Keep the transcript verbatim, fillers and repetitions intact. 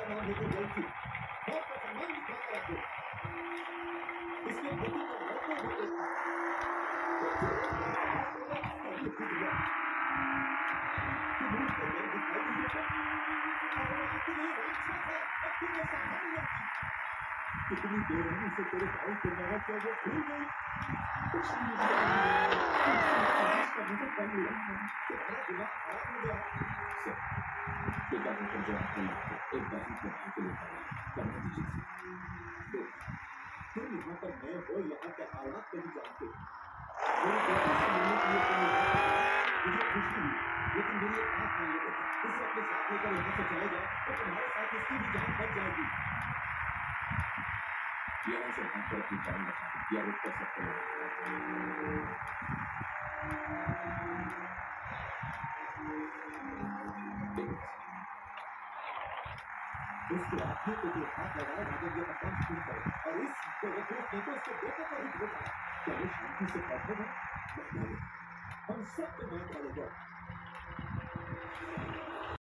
नाम लेकर गई थी, बहुत का सम्मान दिखाकर आते इसके प्रति तो लड़ते होते कितनी देर है उसे तेरे भाई को मरा क्या वो भूल गई कुछ नहीं का मुझे कर लिया तुम्हारा दिमाग खराब हो गया सर पिता को जो आपको एक बहन के भाई के लिए करना दीजिए तुम यहाँ पर नए हो यहाँ के हालात नहीं जानते मेरी बेटी से मिलने के लिए तुम यहाँ पर मुझे खुशी हुई लेकिन मेरी एक बात मान लो इसे अपने साथ लेकर यहाँ से चले जाओ तो तुम्हारे साथ इसकी भी जान बच जाएगी यहाँ से हम पर अपनी जान बचा या रुक कर सकते हो उसके आंखों को जो हाथ लगाए राजा ये अपमान क्यों करे और इस बेवकूफ ने तो उसके बेटे को ही धोखा क्या वो शांति से बैठेगा हम सब पे मार डालेगा